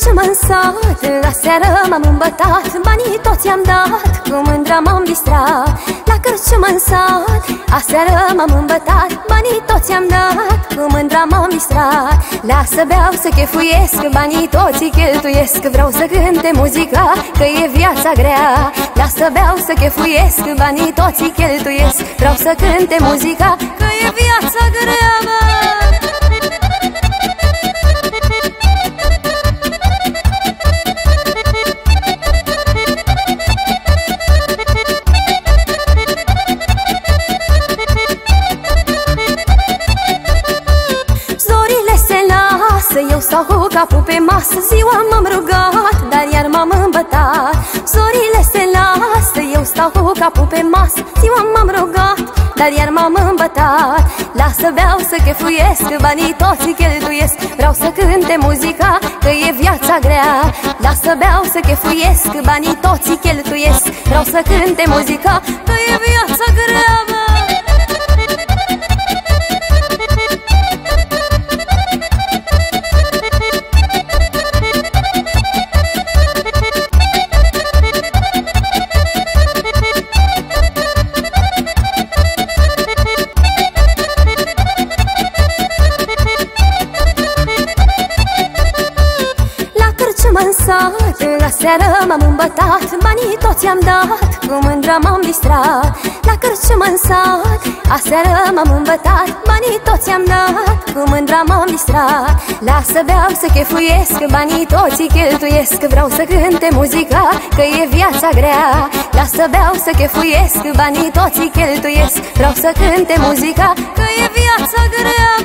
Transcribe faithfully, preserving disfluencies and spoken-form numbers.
cârciumă în sat, aseară m-am îmbătat, banii toți i-am dat, cu mândra m-am distrat. La cârciumă în sat, aseară m-am îmbătat, banii toți i-am dat, cu mândra m-am distrat. Lasă beau să chefuiesc, banii toți îi cheltuiesc, vreau să cânte muzica, că e viața grea. Lasă beau să chefuiesc, banii toți îi cheltuiesc, vreau să cânte muzica, că e viața grea, mă. Eu stau cu capul pe masă, ziua m-am rugat, dar iar m-am îmbătat. Zorile se lasă, eu stau cu capul pe masă, ziua m-am rugat, dar iar m-am îmbătat. Lasă beau să chefuiesc, banii toți îi cheltuiesc, vreau să cânte muzica, că e viața grea. Lasă beau să chefuiesc, banii toți îi cheltuiesc, vreau să cânte muzica, că e viața grea, mă. În sat, aseară m-am îmbătat, banii toți i-am dat, cu mândra m-am distrat. La cârciumă în sat, aseară m-am îmbătat, banii toți i-am dat, cu mândra m-am distrat. Lasă beau să chefuiesc, banii toți îi cheltuiesc, vreau să cânte muzica, că e viața grea. Lasă beau să chefuiesc, banii toți îi cheltuiesc, vreau să cânte muzica, că e viața grea.